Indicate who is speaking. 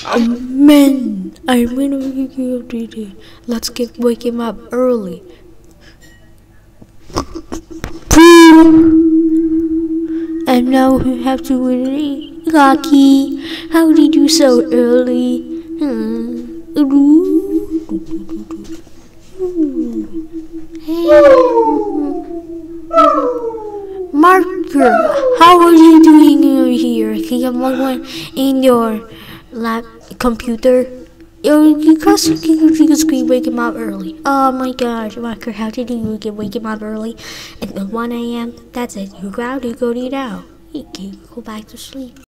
Speaker 1: Man, I'm gonna wake you up today. Wake him up early. And now we have to wait. Lucky, how did you so early? Hey, Marker, how are you doing over here? Can you log one in your lab computer? You can screen wake him up early. Oh my gosh, Marker, how did you wake him up early? At 1 a.m. That's it. You go now. You can go back to sleep.